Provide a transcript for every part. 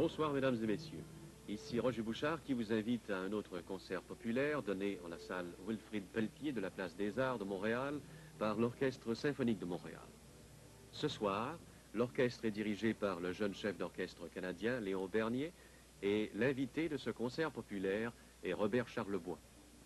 Bonsoir mesdames et messieurs, ici Roger Bouchard qui vous invite à un autre concert populaire donné en la salle Wilfrid Pelletier de la Place des Arts de Montréal par l'Orchestre Symphonique de Montréal. Ce soir, l'orchestre est dirigé par le jeune chef d'orchestre canadien Léon Bernier et l'invité de ce concert populaire est Robert Charlebois.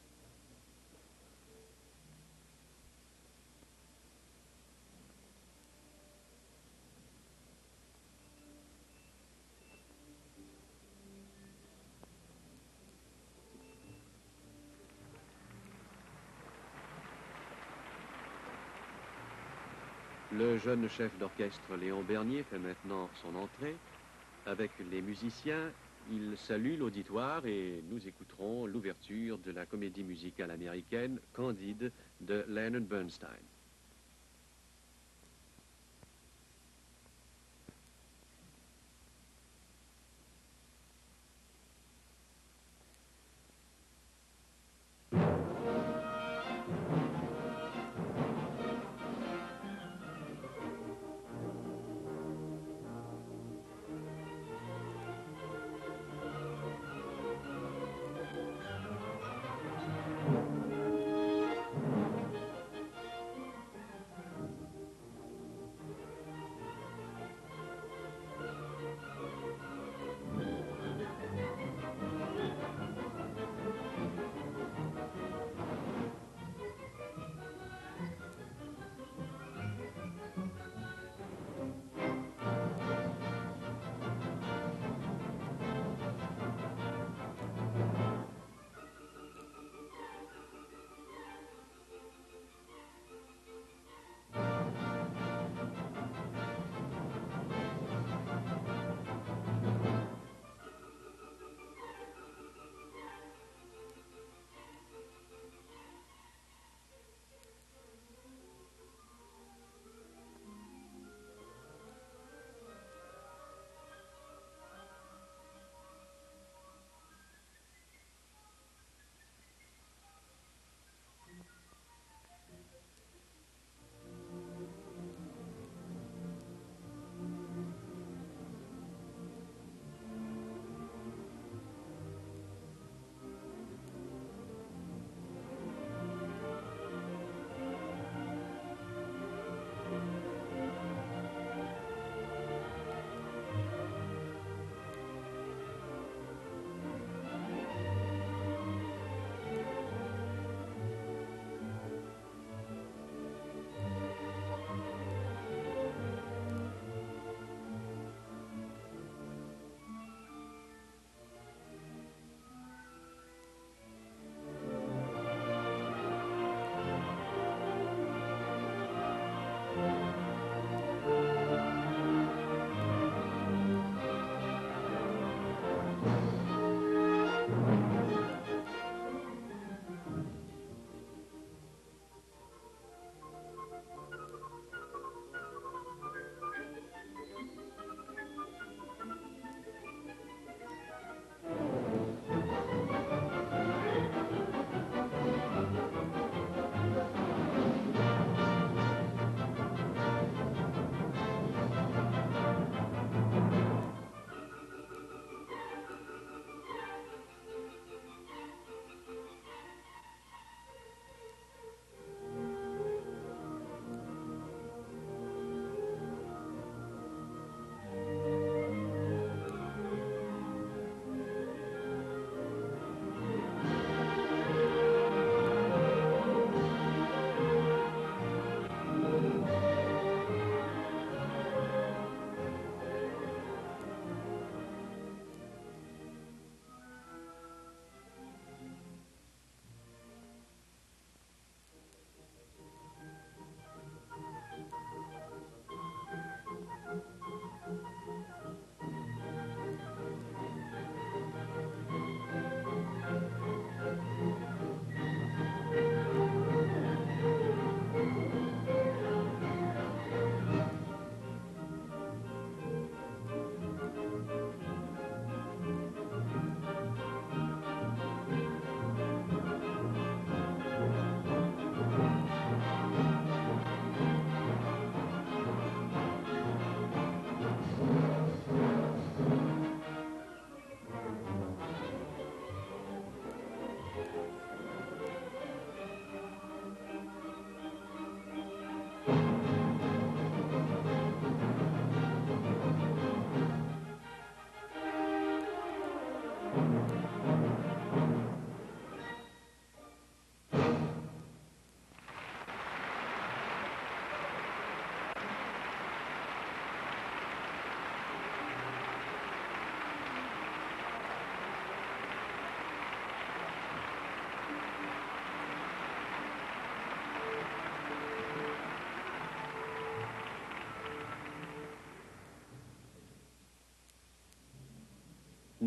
Le jeune chef d'orchestre Léon Bernier fait maintenant son entrée. Avec les musiciens, il salue l'auditoire et nous écouterons l'ouverture de la comédie musicale américaine Candide de Leonard Bernstein.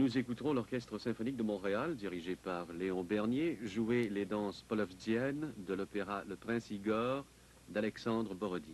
Nous écouterons l'Orchestre symphonique de Montréal, dirigé par Léon Bernier, jouer les danses polovdiennes de l'opéra Le Prince Igor d'Alexandre Borodine.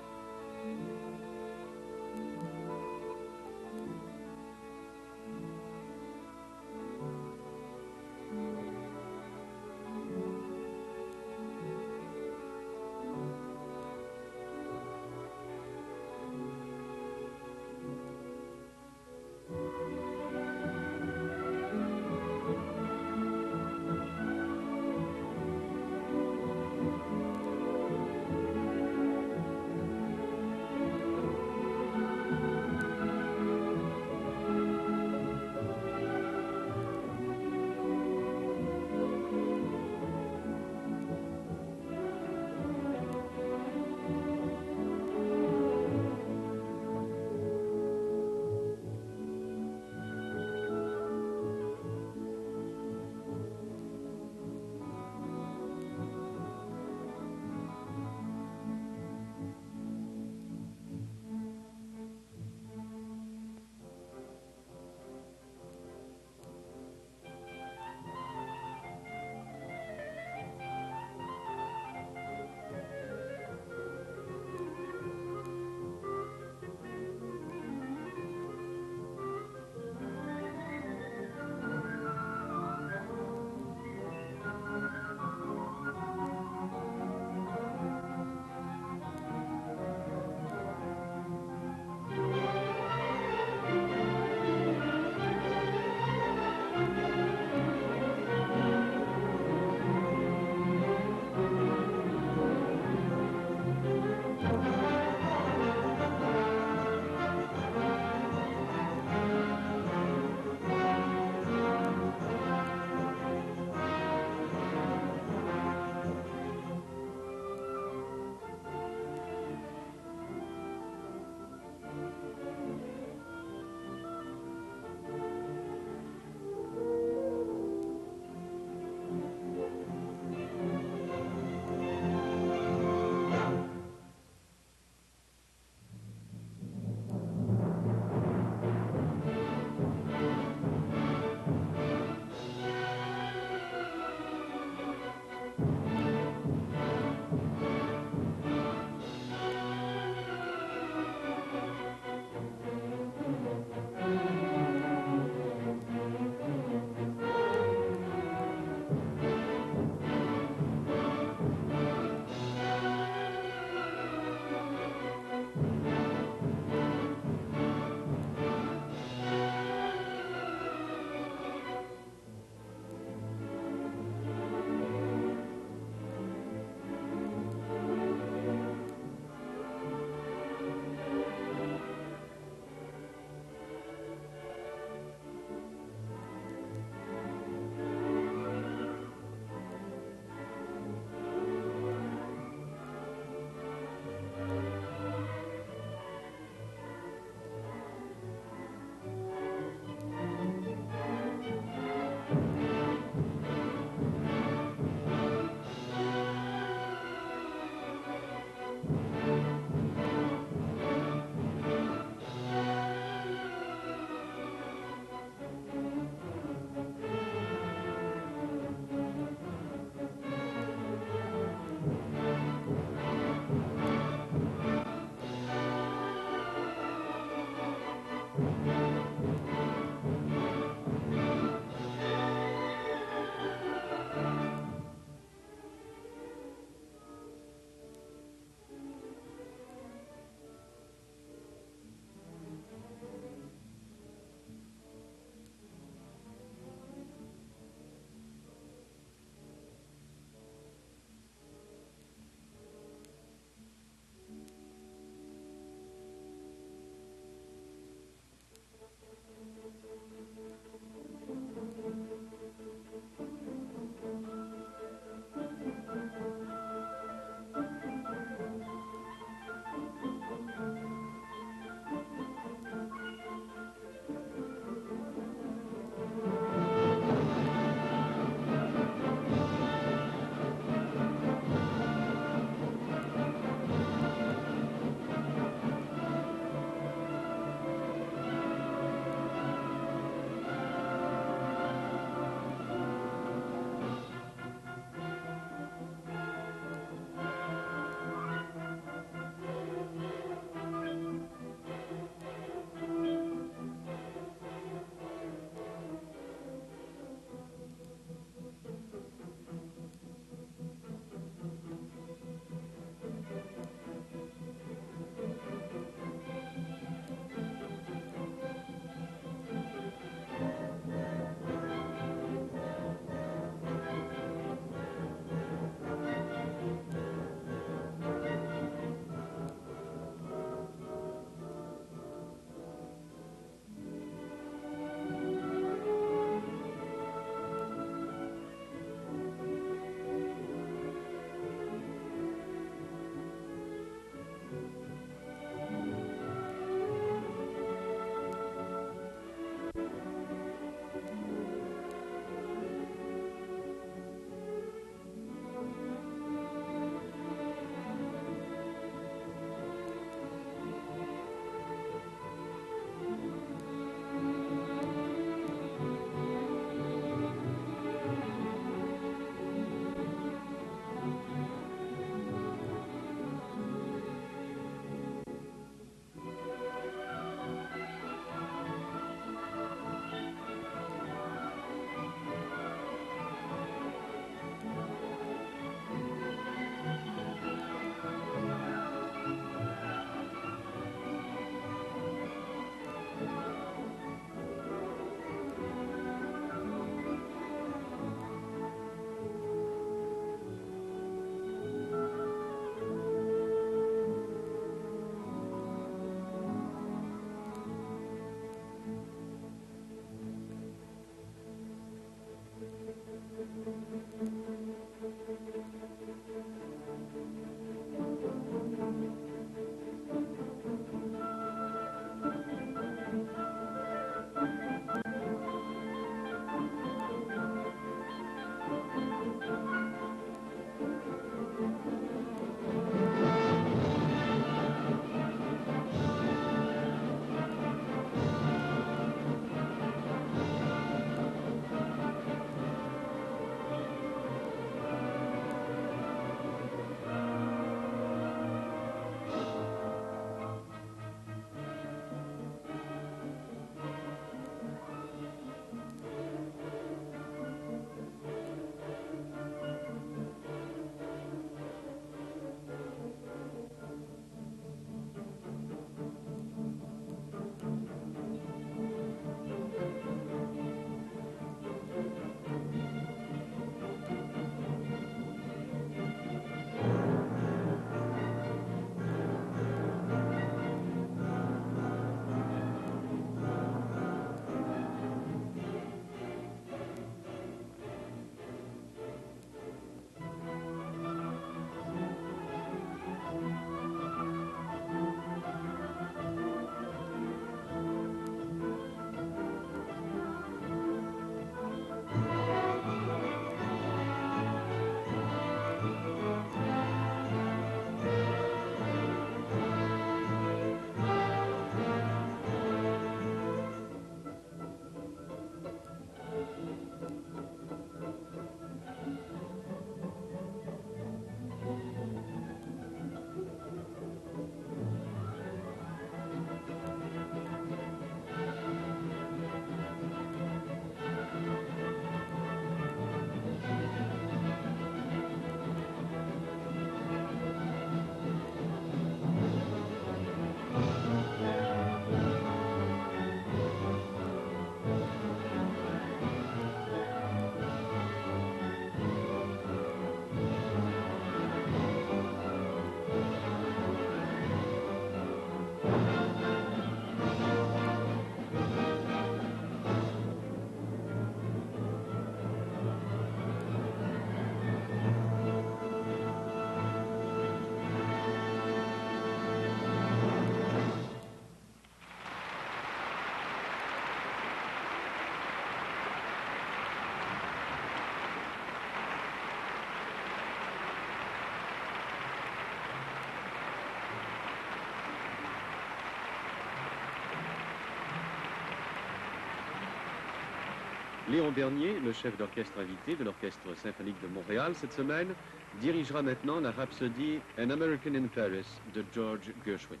Léon Bernier, le chef d'orchestre invité de l'Orchestre symphonique de Montréal cette semaine, dirigera maintenant la rhapsodie An American in Paris de George Gershwin.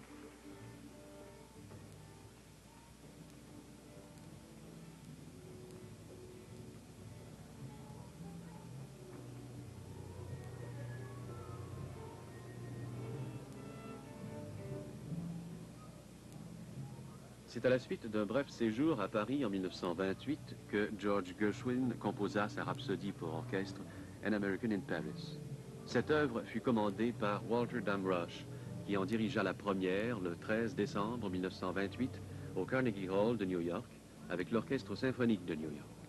C'est à la suite d'un bref séjour à Paris en 1928 que George Gershwin composa sa rhapsodie pour orchestre An American in Paris. Cette œuvre fut commandée par Walter Damrosch, qui en dirigea la première le 13 décembre 1928 au Carnegie Hall de New York avec l'Orchestre symphonique de New York.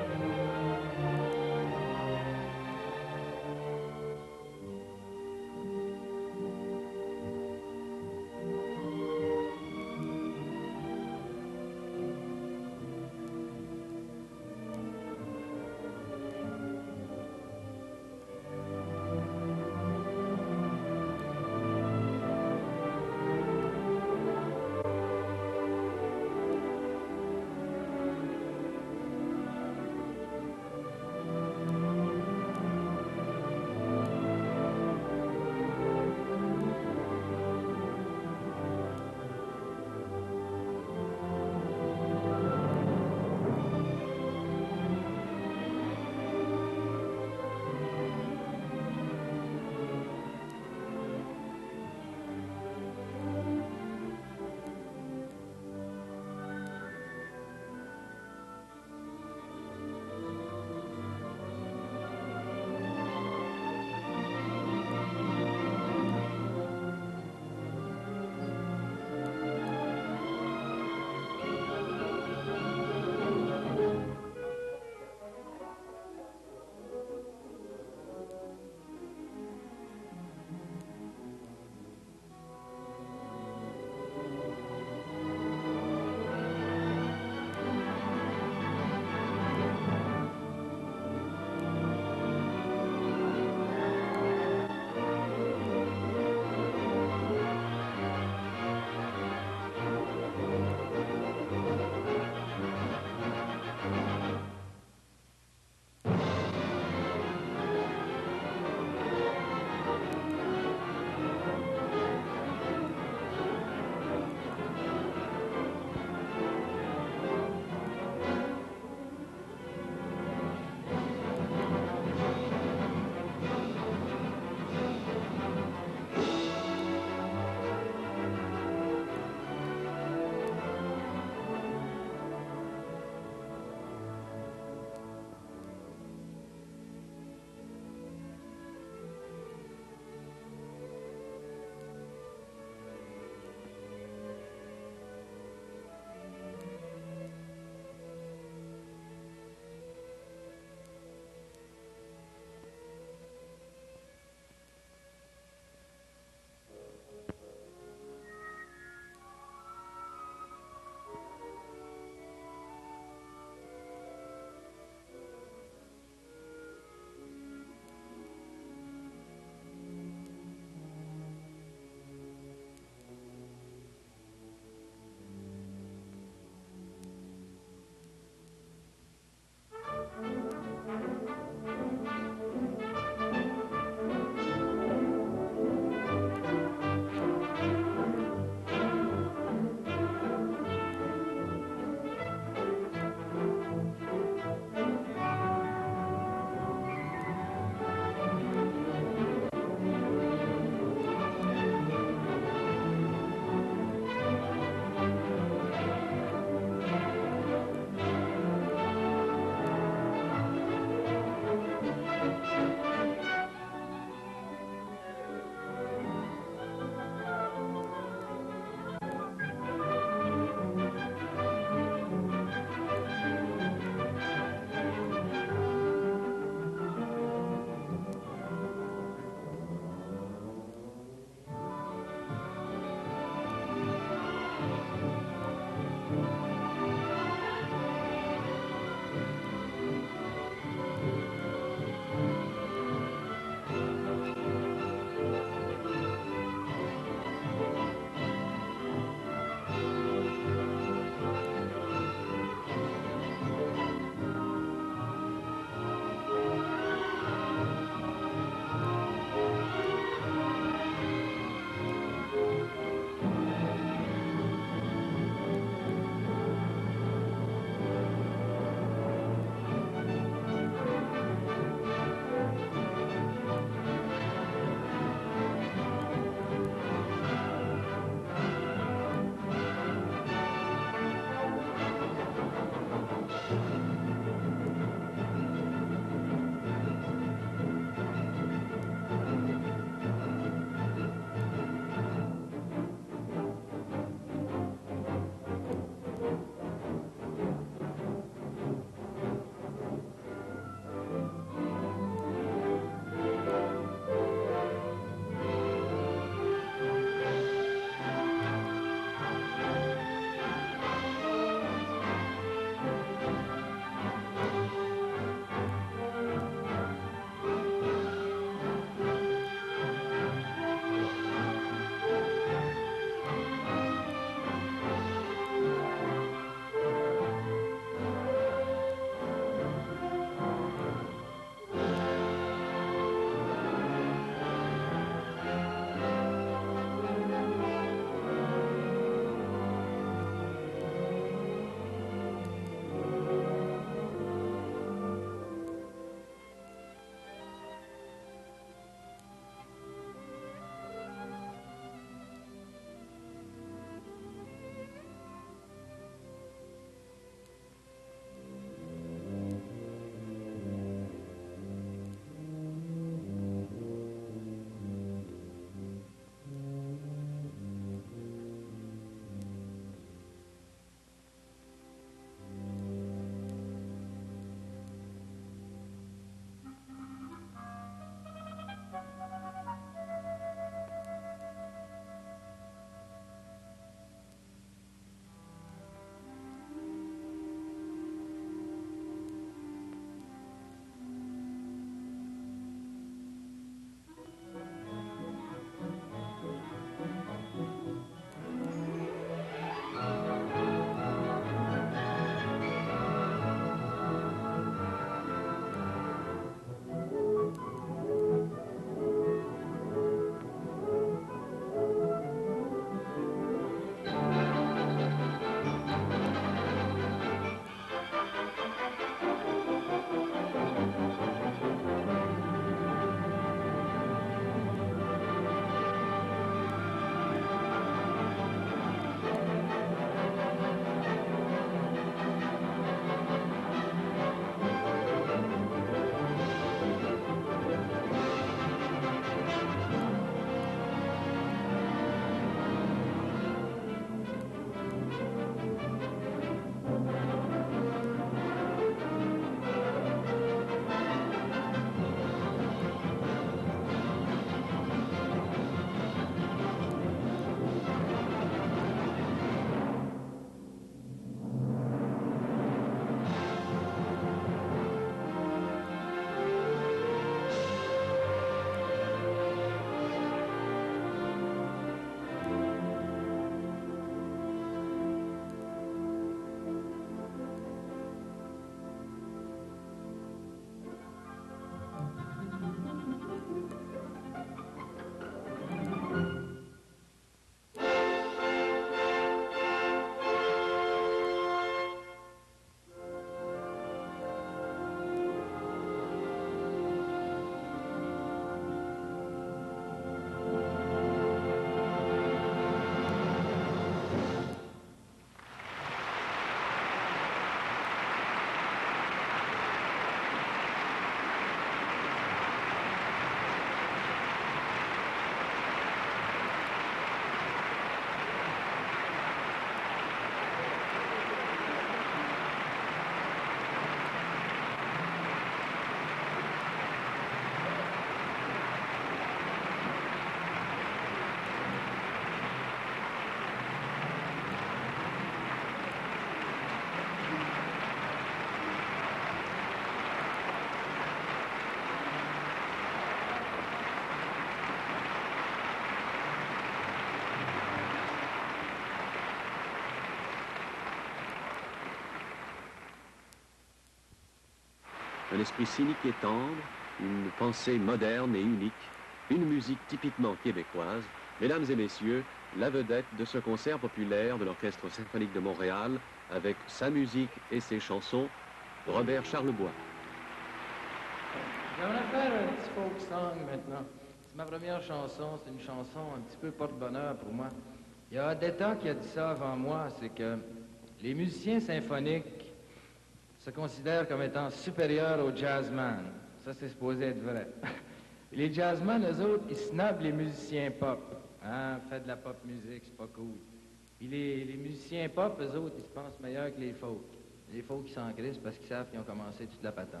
un esprit cynique et tendre, une pensée moderne et unique, une musique typiquement québécoise. Mesdames et messieurs, la vedette de ce concert populaire de l'Orchestre symphonique de Montréal, avec sa musique et ses chansons, Robert Charlebois. J'aimerais faire un petit folk song maintenant. C'est ma première chanson, c'est une chanson un petit peu porte-bonheur pour moi. Il y a Odetta qui a dit ça avant moi, c'est que les musiciens symphoniques se considèrent comme étant supérieurs aux jazzmen. Ça, c'est supposé être vrai. Les jazzmen, eux autres, ils snobent les musiciens pop. Hein, faites de la pop musique, c'est pas cool. Puis les musiciens pop, eux autres, ils se pensent meilleurs que les folk. Les folk, ils s'en crissent parce qu'ils savent qu'ils ont commencé toute la patente.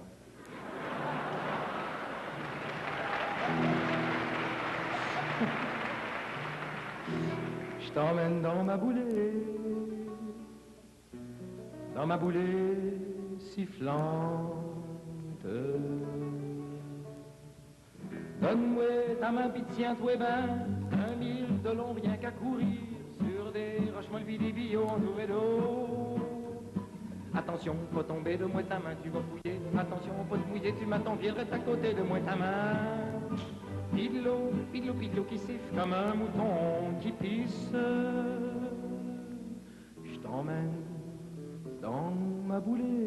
Je t'emmène dans ma boulée sifflante. Donne-moi ta main, pis tiens-toi ben, 1000 de long, rien qu'à courir, sur des roches molles des billots entourés d'eau. Attention, pas tomber de moi ta main, tu vas fouiller. Attention, pas te mouiller, tu m'attends, viens reste à côté de moi ta main. Pidlo, pidlo, pidlo qui siffle comme un mouton qui pisse. Je t'emmène dans ma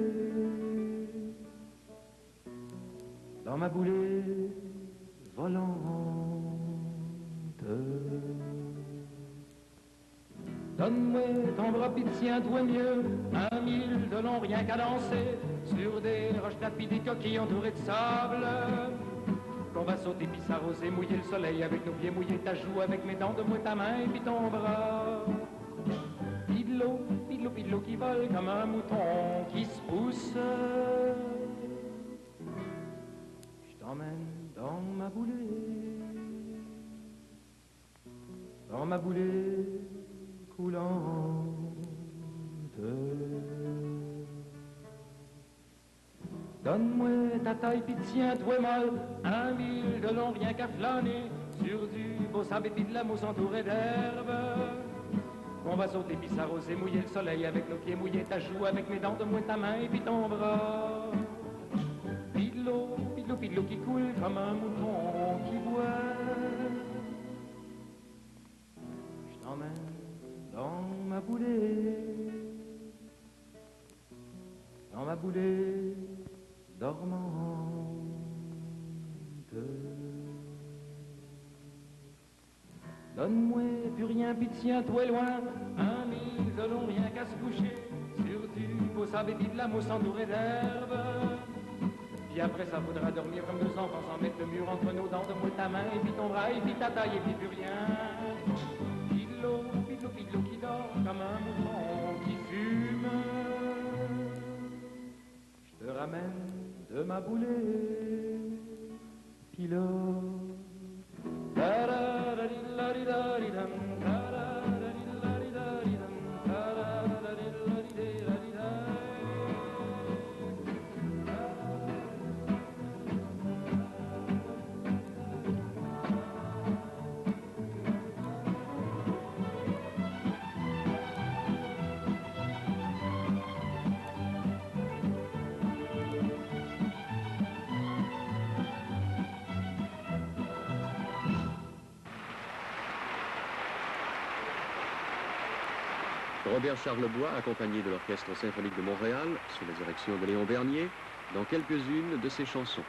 boulée volante. Donne-moi ton bras pis tiens-toi mieux, 1000 de long rien qu'à danser, sur des roches tapies, des coquilles entourées de sable. Qu'on va sauter pis s'arroser, mouiller le soleil avec nos pieds, mouiller ta joue avec mes dents, de moi ta main et puis ton bras. Pidlo, pidlo, pidlo qui vole comme un mouton qui se pousse. Je t'emmène dans ma boulée coulante. Donne-moi ta taille pis tiens-toi molle, 1000 de long rien qu'à flâner, sur du beau sable et pis de la mousse entourée d'herbe. On va sauter pis s'arroser, mouiller le soleil avec nos pieds, mouiller ta joue avec mes dents, de moi ta main et pis ton bras. Pidlo, pidlo, pidlo qui coule comme un mouton qui boit. Je t'emmène dans ma boulée dormante. Donne-moi plus rien, pis tiens-toi loin, 1000 de long, rien qu'à se coucher, sur du beau sable et pis de la mousse entourée d'herbe. Puis après ça faudra dormir comme deux enfants sans mettre le mur entre nos dents, de moi ta main et puis ton bras et puis ta taille et puis plus rien. Pidlo, pidlo, pidlo qui dort comme un mouton qui fume. Je te ramène de ma boulée pilote. Robert Charlebois, accompagné de l'Orchestre symphonique de Montréal, sous la direction de Léon Bernier, dans quelques-unes de ses chansons.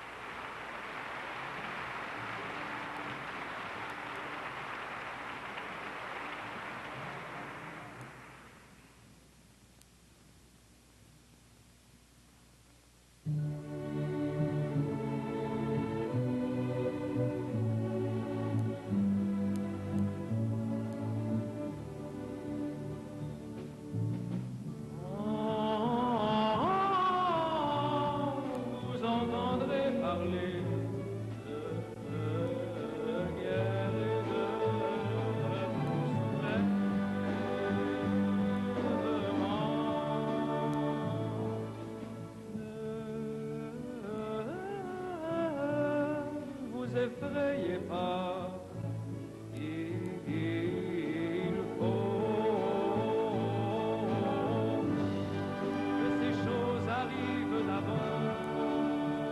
Effrayez pas, il faut que ces choses arrivent d'abord.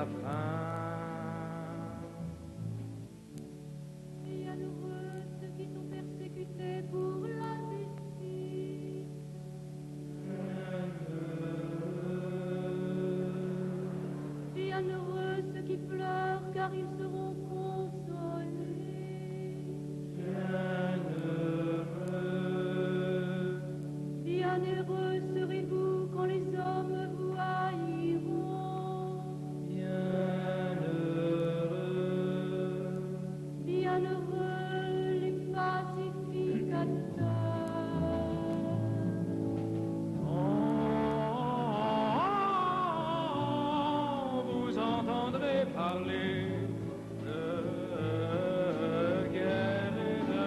la fin. Bienheureux ceux qui sont persécutés pour la justice. Bienheureux ceux qui pleurent car ils seront consolés. Bienheureux serez-vous quand les hommes vous haïront. Bienheureux les pacificateurs. Vous entendrez parler de guerre et de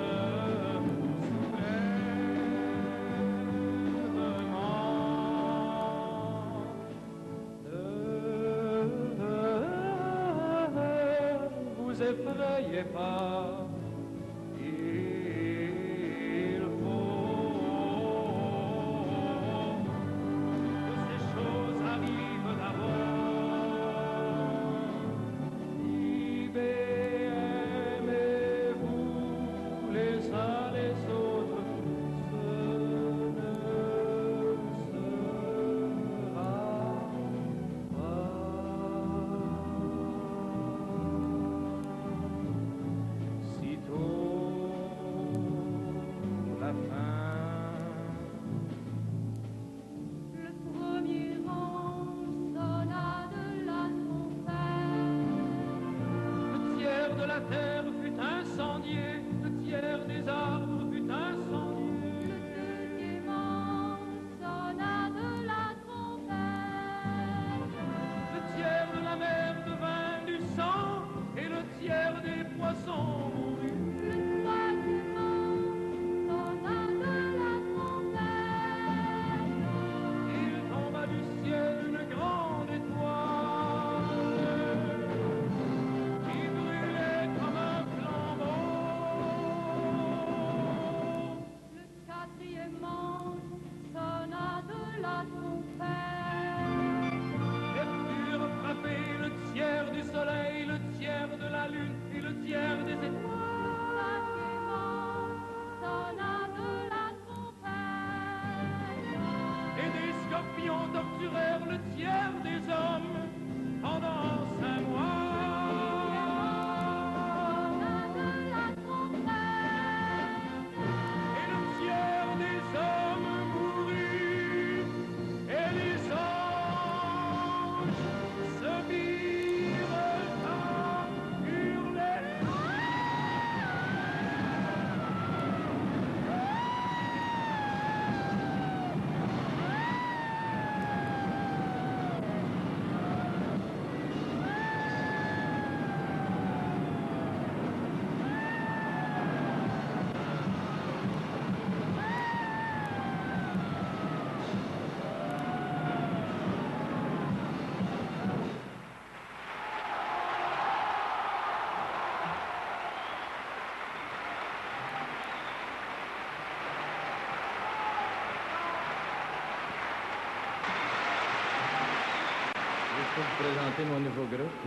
soulèvement. Ne vous effrayez pas. Il faut que ces choses arrivent d'abord. Vivez, aimez-vous les uns les autres, ce ne sera pas sitôt la fin. Le premier ange sonna de la trompette. Le tiers de la terre fut incendié, le tiers des arbres fut incendié. Le deuxième ange sonna de la trompette. Le tiers de la mer devint du sang et le tiers des poissons mourut. Le troisième ange sonna de la trompette. Il tomba du ciel une grande étoile qui brûlait comme un flambeau. Le quatrième ange sonna de la trompette. Mercure frappait le tiers du soleil, le tiers de la lune et le tiers des étoiles. Le cinquième ange sonna de la trompette. Et des scorpions torturèrent le tiers des hommes pendant 5 mois. Sonna de la trompette. Et le tiers des hommes mourut, et les anges se mirent à hurler. Je peux vous présenter mon nouveau groupe.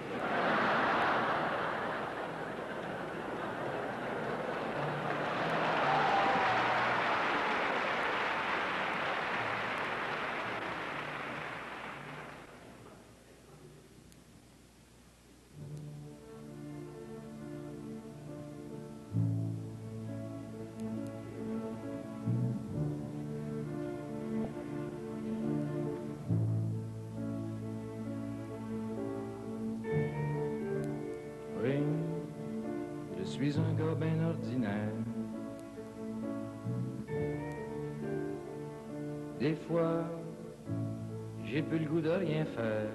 Oui, je suis un gars bien ordinaire. Des fois, j'ai plus le goût de rien faire.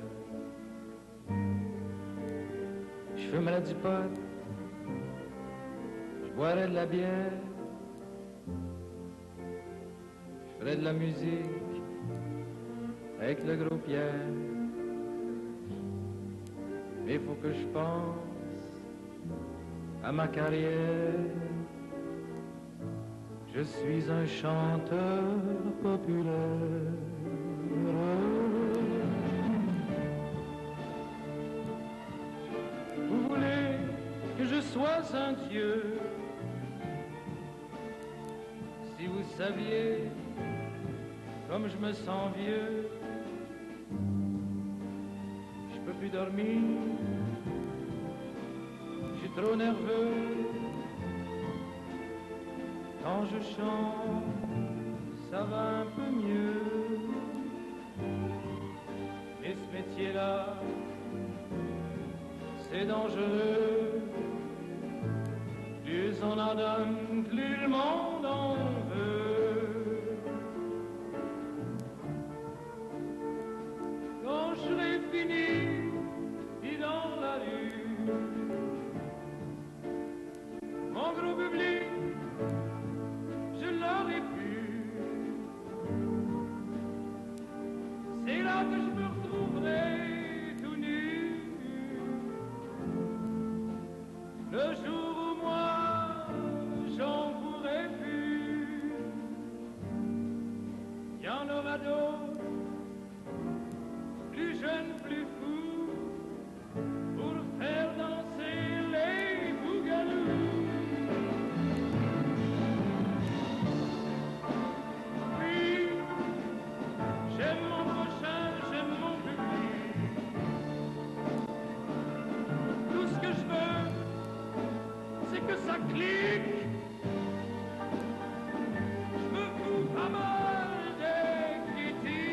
Je fumerais du pot, je boirais de la bière, je ferais de la musique avec le gros Pierre. Mais il faut que je pense à ma carrière. Je suis un chanteur populaire. Saint-Dieu, si vous saviez comme je me sens vieux, je peux plus dormir, je suis trop nerveux. Quand je chante, ça va un peu mieux. Mais ce métier-là, c'est dangereux. Plus on en donne, plus le monde en veut. Quand je serai fini, et dans la rue, mon gros public, je l'aurais pu. C'est là que je me retrouverai tout nu. Le jour où moi j'en pourrai plus, il y en aura d'autres, plus jeunes, plus fous, pour faire danser les bougalous. Oui, j'aime mon prochain, j'aime mon public. Tout ce que je veux, c'est que ça clique. Je me fous pas mal des critiques.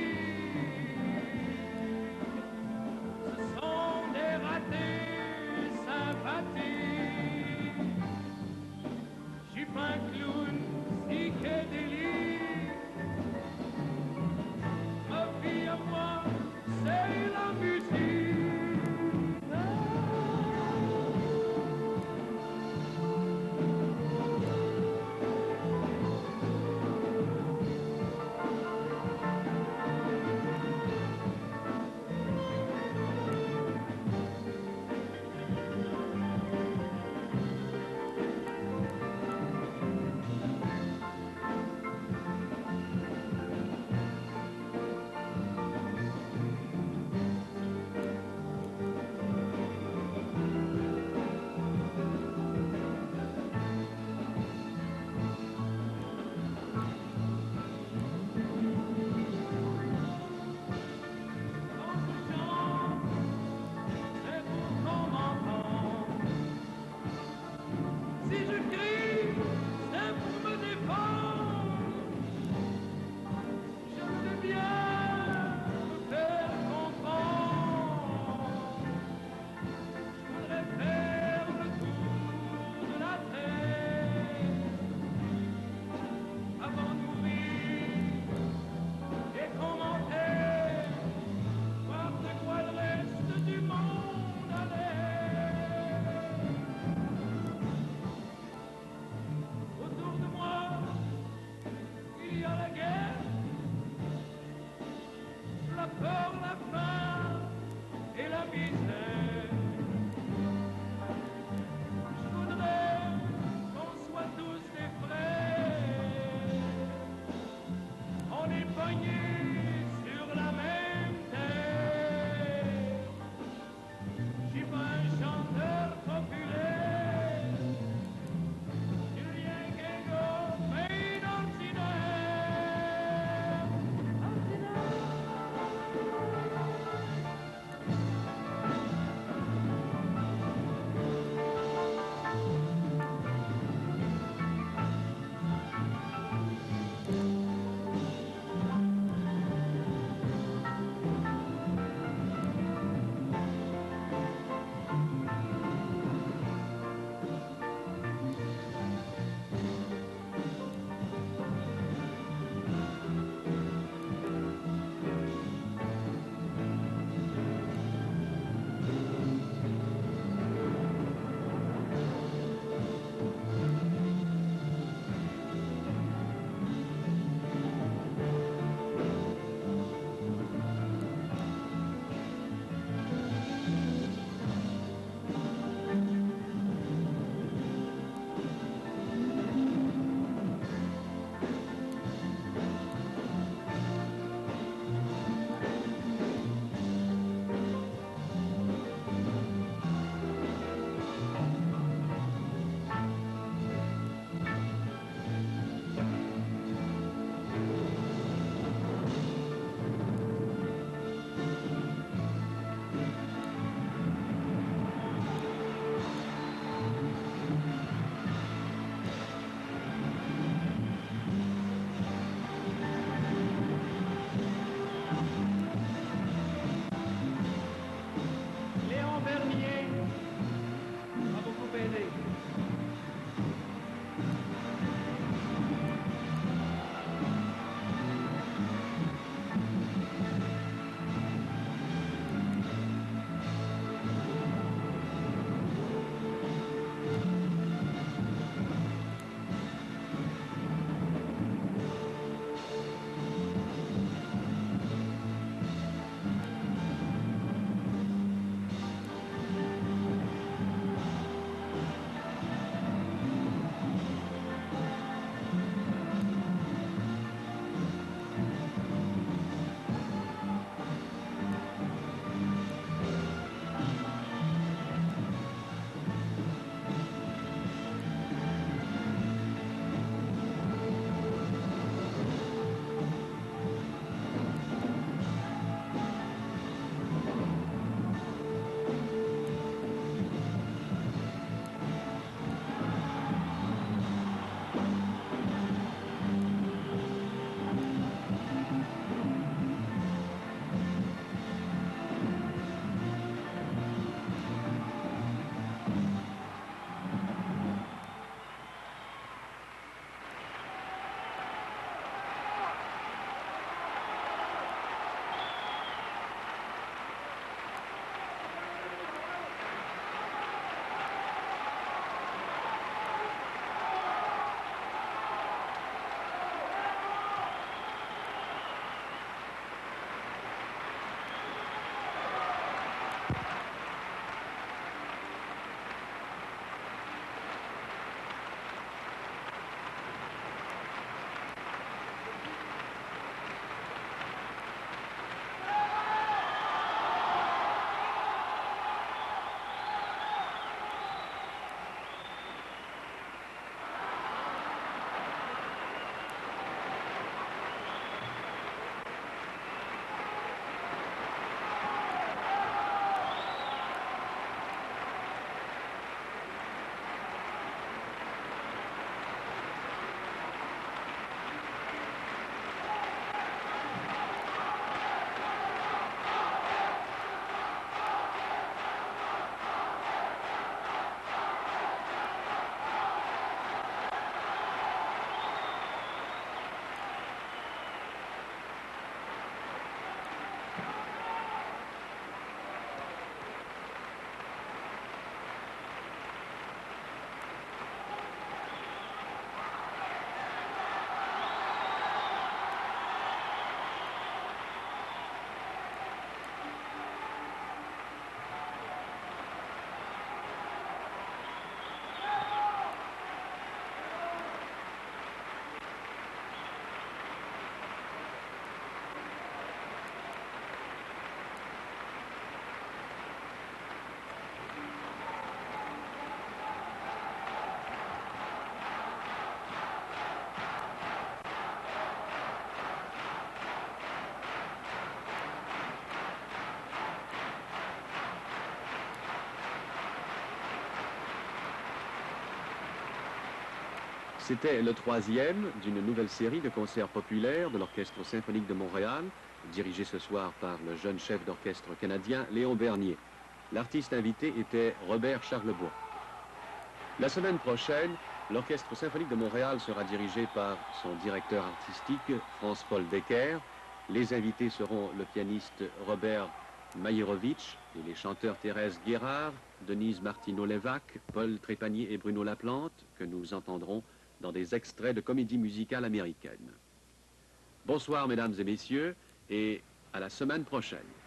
C'était le troisième d'une nouvelle série de concerts populaires de l'Orchestre symphonique de Montréal, dirigé ce soir par le jeune chef d'orchestre canadien Léon Bernier. L'artiste invité était Robert Charlebois. La semaine prochaine, l'Orchestre symphonique de Montréal sera dirigé par son directeur artistique, France-Paul Decker. Les invités seront le pianiste Robert Mayerovitch et les chanteurs Thérèse Guérard, Denise Martineau-Lévesque, Paul Trépanier et Bruno Laplante, que nous entendrons dans des extraits de comédie musicale américaine. Bonsoir mesdames et messieurs, et à la semaine prochaine.